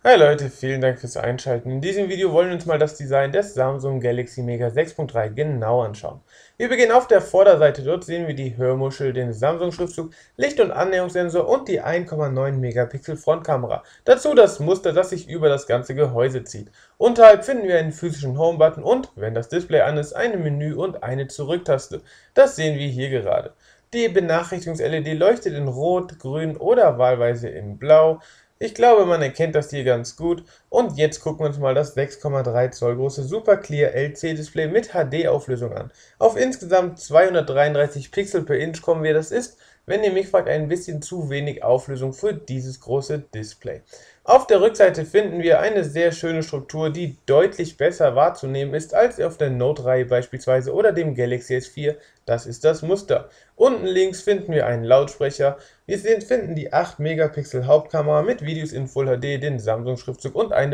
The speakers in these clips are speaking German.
Hi Leute, vielen Dank fürs Einschalten. In diesem Video wollen wir uns mal das Design des Samsung Galaxy Mega 6.3 genau anschauen. Wir beginnen auf der Vorderseite, dort sehen wir die Hörmuschel, den Samsung-Schriftzug, Licht- und Annäherungssensor und die 1,9 Megapixel Frontkamera. Dazu das Muster, das sich über das ganze Gehäuse zieht. Unterhalb finden wir einen physischen Home-Button und, wenn das Display an ist, eine Menü- und eine Zurücktaste. Das sehen wir hier gerade. Die Benachrichtigungs-LED leuchtet in Rot, Grün oder wahlweise in Blau. Ich glaube, man erkennt das hier ganz gut. Und jetzt gucken wir uns mal das 6,3 Zoll große Super Clear LC-Display mit HD-Auflösung an. Auf insgesamt 233 Pixel per Inch kommen wir. Das ist, wenn ihr mich fragt, ein bisschen zu wenig Auflösung für dieses große Display. Auf der Rückseite finden wir eine sehr schöne Struktur, die deutlich besser wahrzunehmen ist als auf der Note-Reihe beispielsweise oder dem Galaxy S4. Das ist das Muster. Unten links finden wir einen Lautsprecher. Wir finden die 8 Megapixel Hauptkamera mit Videos in Full HD, den Samsung-Schriftzug und eine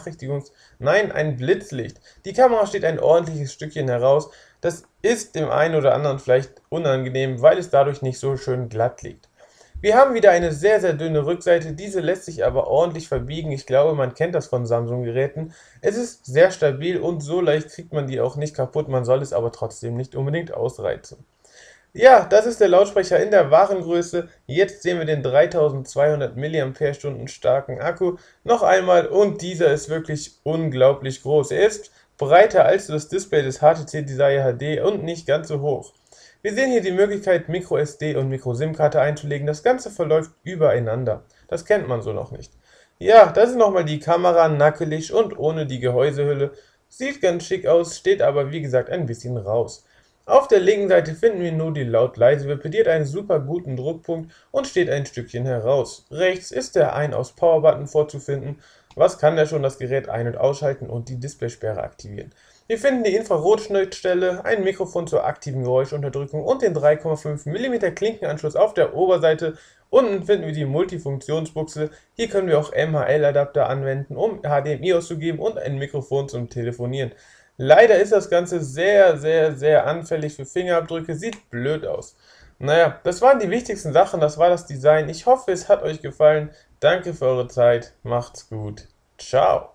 ein Blitzlicht. Die Kamera steht ein ordentliches Stückchen heraus. Das ist dem einen oder anderen vielleicht unangenehm, weil es dadurch nicht so schön glatt liegt. Wir haben wieder eine sehr, sehr dünne Rückseite, diese lässt sich aber ordentlich verbiegen. Ich glaube, man kennt das von Samsung-Geräten. Es ist sehr stabil und so leicht kriegt man die auch nicht kaputt, man soll es aber trotzdem nicht unbedingt ausreizen. Ja, das ist der Lautsprecher in der wahren Größe. Jetzt sehen wir den 3200 mAh starken Akku noch einmal und dieser ist wirklich unglaublich groß. Er ist breiter als das Display des HTC Desire HD und nicht ganz so hoch. Wir sehen hier die Möglichkeit, MicroSD und Micro-SIM-Karte einzulegen. Das Ganze verläuft übereinander. Das kennt man so noch nicht. Ja, das ist nochmal die Kamera, nackelig und ohne die Gehäusehülle. Sieht ganz schick aus, steht aber wie gesagt ein bisschen raus. Auf der linken Seite finden wir nur die Laut-Leise-Wippe, die hat einen super guten Druckpunkt und steht ein Stückchen heraus. Rechts ist der Ein-Aus-Power-Button vorzufinden. Was kann der schon? Das Gerät ein- und ausschalten und die Displaysperre aktivieren. Wir finden die Infrarotschnittstelle, ein Mikrofon zur aktiven Geräuschunterdrückung und den 3,5 mm Klinkenanschluss auf der Oberseite. Unten finden wir die Multifunktionsbuchse. Hier können wir auch MHL-Adapter anwenden, um HDMI auszugeben und ein Mikrofon zum Telefonieren. Leider ist das Ganze sehr, sehr, sehr anfällig für Fingerabdrücke, sieht blöd aus. Naja, das waren die wichtigsten Sachen, das war das Design. Ich hoffe, es hat euch gefallen. Danke für eure Zeit, macht's gut. Ciao.